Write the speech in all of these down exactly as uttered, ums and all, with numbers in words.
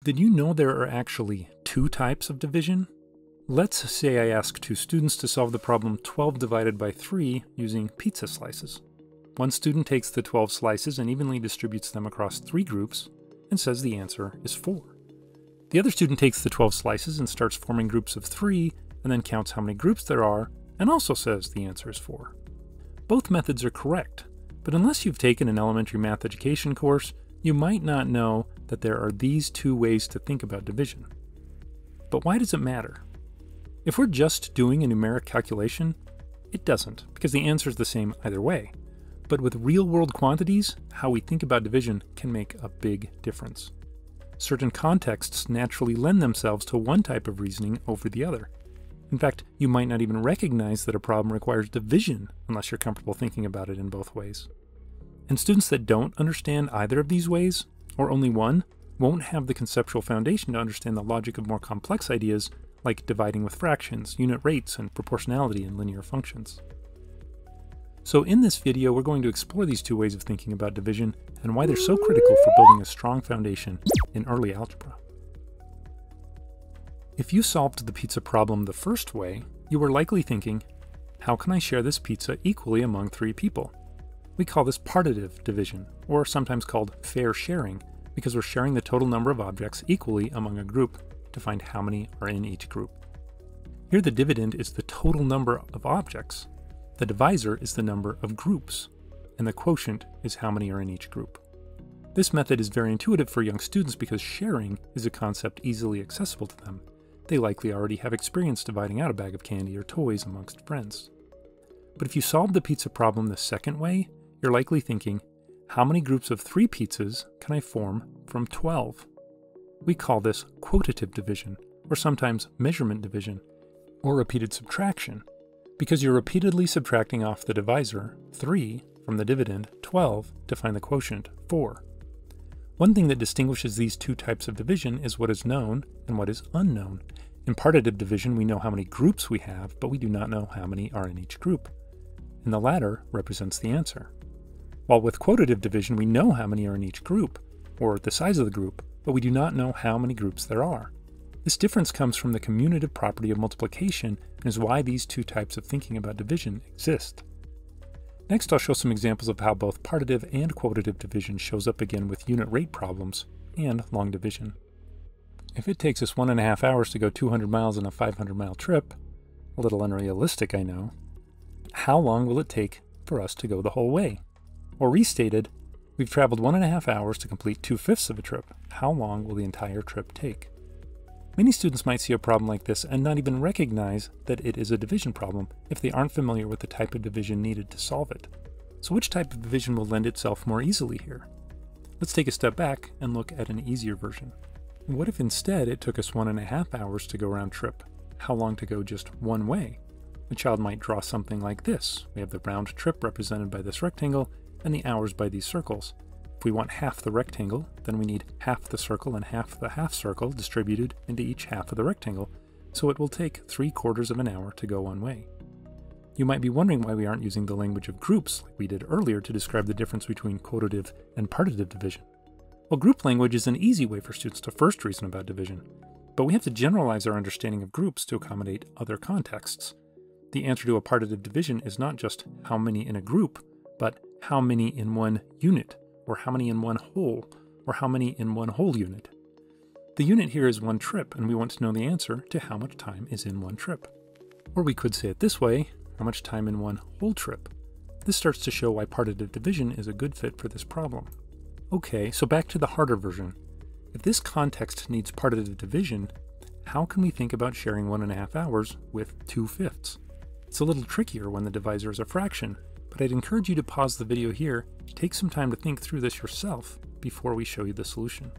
Did you know there are actually two types of division? Let's say I ask two students to solve the problem twelve divided by three using pizza slices. One student takes the twelve slices and evenly distributes them across three groups and says the answer is four. The other student takes the twelve slices and starts forming groups of three and then counts how many groups there are and also says the answer is four. Both methods are correct, but unless you've taken an elementary math education course, you might not know that there are these two ways to think about division. But why does it matter? If we're just doing a numeric calculation, it doesn't, because the answer is the same either way. But with real-world quantities, how we think about division can make a big difference. Certain contexts naturally lend themselves to one type of reasoning over the other. In fact, you might not even recognize that a problem requires division unless you're comfortable thinking about it in both ways. And students that don't understand either of these ways, or only one, won't have the conceptual foundation to understand the logic of more complex ideas like dividing with fractions, unit rates, and proportionality in linear functions. So in this video, we're going to explore these two ways of thinking about division and why they're so critical for building a strong foundation in early algebra. If you solved the pizza problem the first way, you were likely thinking, how can I share this pizza equally among three people? We call this partitive division, or sometimes called fair sharing, because we're sharing the total number of objects equally among a group to find how many are in each group. Here the dividend is the total number of objects, the divisor is the number of groups, and the quotient is how many are in each group. This method is very intuitive for young students because sharing is a concept easily accessible to them. They likely already have experience dividing out a bag of candy or toys amongst friends. But if you solve the pizza problem the second way, you're likely thinking, how many groups of three pizzas can I form from twelve? We call this quotative division, or sometimes measurement division, or repeated subtraction, because you're repeatedly subtracting off the divisor, three, from the dividend, twelve, to find the quotient, four. One thing that distinguishes these two types of division is what is known and what is unknown. In partitive division, we know how many groups we have, but we do not know how many are in each group. And the latter represents the answer. While with quotative division, we know how many are in each group, or the size of the group, but we do not know how many groups there are. This difference comes from the commutative property of multiplication and is why these two types of thinking about division exist. Next, I'll show some examples of how both partitive and quotative division shows up again with unit rate problems and long division. If it takes us one and a half hours to go two hundred miles on a five hundred mile trip, a little unrealistic, I know, how long will it take for us to go the whole way? Or restated, we've traveled one and a half hours to complete two-fifths of a trip. How long will the entire trip take? Many students might see a problem like this and not even recognize that it is a division problem if they aren't familiar with the type of division needed to solve it. So which type of division will lend itself more easily here? Let's take a step back and look at an easier version. What if instead it took us one and a half hours to go round trip? How long to go just one way? The child might draw something like this. We have the round trip represented by this rectangle and the hours by these circles. If we want half the rectangle, then we need half the circle and half the half circle distributed into each half of the rectangle, so it will take three quarters of an hour to go one way. You might be wondering why we aren't using the language of groups like we did earlier to describe the difference between quotative and partitive division. Well, group language is an easy way for students to first reason about division, but we have to generalize our understanding of groups to accommodate other contexts. The answer to a partitive division is not just how many in a group, but how many in one unit, or how many in one whole, or how many in one whole unit. The unit here is one trip, and we want to know the answer to how much time is in one trip. Or we could say it this way, how much time in one whole trip. This starts to show why partitive division is a good fit for this problem. Okay, so back to the harder version. If this context needs partitive division, how can we think about sharing one and a half hours with two-fifths? It's a little trickier when the divisor is a fraction, but I'd encourage you to pause the video here, take some time to think through this yourself before we show you the solution.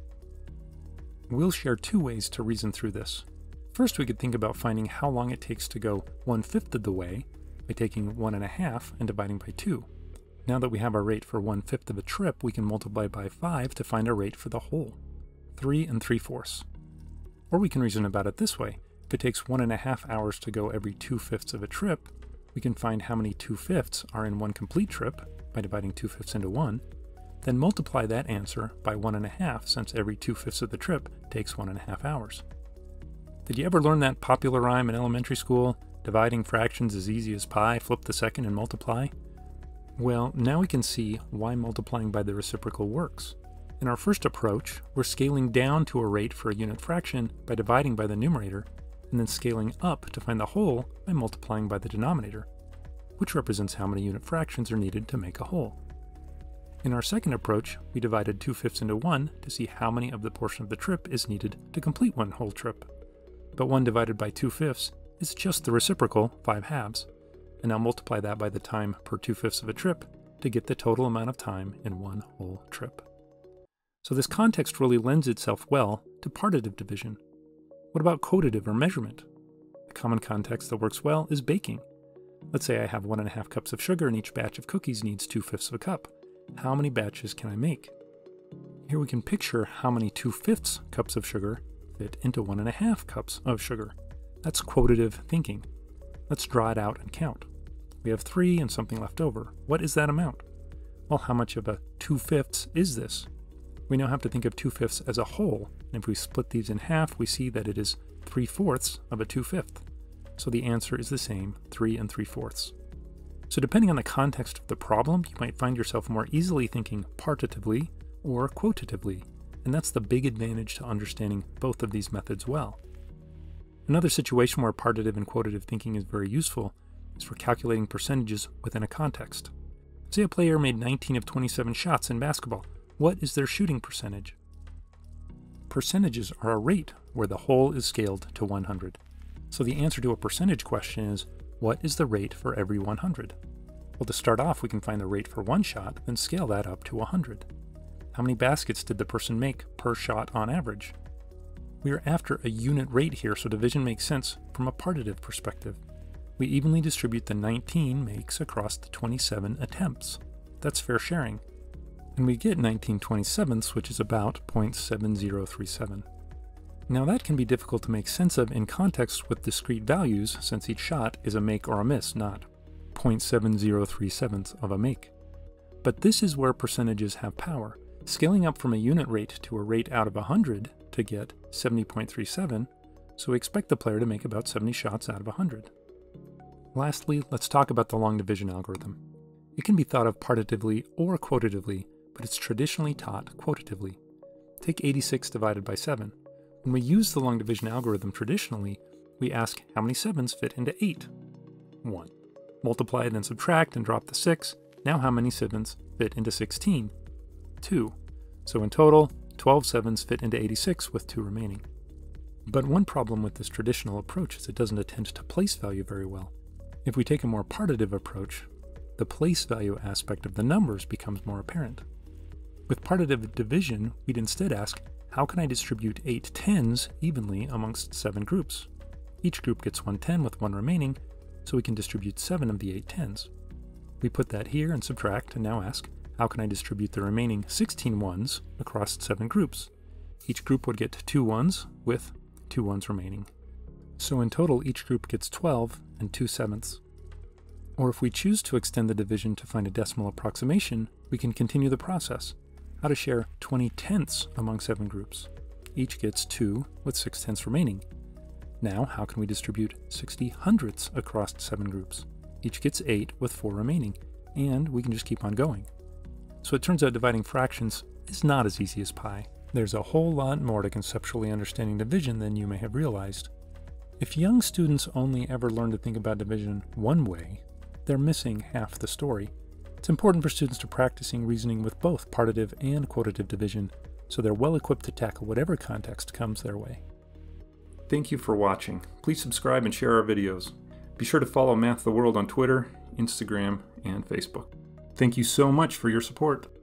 We'll share two ways to reason through this. First, we could think about finding how long it takes to go one-fifth of the way by taking one and a half and dividing by two. Now that we have our rate for one-fifth of a trip, we can multiply by five to find a rate for the whole, three and three-fourths. Or we can reason about it this way. If it takes one and a half hours to go every two-fifths of a trip, we can find how many two-fifths are in one complete trip by dividing two-fifths into one, then multiply that answer by one and a half, since every two-fifths of the trip takes one and a half hours. Did you ever learn that popular rhyme in elementary school? Dividing fractions is easy as pie, flip the second and multiply? Well, now we can see why multiplying by the reciprocal works. In our first approach, we're scaling down to a rate for a unit fraction by dividing by the numerator, and then scaling up to find the whole by multiplying by the denominator, which represents how many unit fractions are needed to make a whole. In our second approach, we divided two-fifths into one to see how many of the portion of the trip is needed to complete one whole trip. But one divided by two-fifths is just the reciprocal, five halves, and now multiply that by the time per two-fifths of a trip to get the total amount of time in one whole trip. So this context really lends itself well to partitive division. What about quotative or measurement? A common context that works well is baking. Let's say I have one and a half cups of sugar and each batch of cookies needs two-fifths of a cup. How many batches can I make? Here we can picture how many two-fifths cups of sugar fit into one and a half cups of sugar. That's quotative thinking. Let's draw it out and count. We have three and something left over. What is that amount? Well, how much of a two-fifths is this? We now have to think of two-fifths as a whole, and if we split these in half, we see that it is three-fourths of a two-fifth. So the answer is the same, three and three-fourths. So depending on the context of the problem, you might find yourself more easily thinking partitively or quotatively, and that's the big advantage to understanding both of these methods well. Another situation where partitive and quotative thinking is very useful is for calculating percentages within a context. Say a player made nineteen of twenty-seven shots in basketball. What is their shooting percentage? Percentages are a rate where the whole is scaled to one hundred. So the answer to a percentage question is, what is the rate for every one hundred? Well, to start off, we can find the rate for one shot, then scale that up to one hundred. How many baskets did the person make per shot on average? We are after a unit rate here, so division makes sense from a partitive perspective. We evenly distribute the nineteen makes across the twenty-seven attempts. That's fair sharing. And we get nineteen twenty-sevenths, which is about zero point seven zero three seven. Now that can be difficult to make sense of in context with discrete values, since each shot is a make or a miss, not zero point seven zero three sevenths of a make. But this is where percentages have power. Scaling up from a unit rate to a rate out of one hundred to get seventy point three seven, so we expect the player to make about seventy shots out of one hundred. Lastly, let's talk about the long division algorithm. It can be thought of partitively or quotatively, but it's traditionally taught quotatively. Take eighty-six divided by seven. When we use the long division algorithm traditionally, we ask how many sevens fit into eight? one. Multiply, then subtract and drop the six. Now how many sevens fit into sixteen? two. So in total, twelve sevens fit into eighty-six with two remaining. But one problem with this traditional approach is it doesn't attend to place value very well. If we take a more partitive approach, the place value aspect of the numbers becomes more apparent. With partitive division, we'd instead ask, how can I distribute eight tens evenly amongst seven groups? Each group gets one ten with one remaining, so we can distribute seven of the eight tens. We put that here and subtract, and now ask, how can I distribute the remaining sixteen ones across seven groups? Each group would get two ones with two ones remaining. So in total, each group gets twelve and two sevenths. Or if we choose to extend the division to find a decimal approximation, we can continue the process. How to share twenty tenths among seven groups. Each gets two with six tenths remaining. Now, how can we distribute sixty hundredths across seven groups? Each gets eight with four remaining, and we can just keep on going. So it turns out dividing fractions is not as easy as pi. There's a whole lot more to conceptually understanding division than you may have realized. If young students only ever learn to think about division one way, they're missing half the story. It's important for students to practicing reasoning with both partitive and quotative division, so they're well equipped to tackle whatever context comes their way. Thank you for watching. Please subscribe and share our videos. Be sure to follow Math the World on Twitter, Instagram, and Facebook. Thank you so much for your support.